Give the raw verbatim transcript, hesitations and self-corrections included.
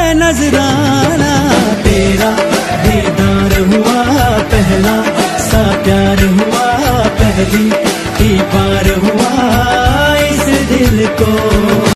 नजराना, तेरा दीदार हुआ पहला सा प्यार हुआ, पहली ही बार हुआ इस दिल को।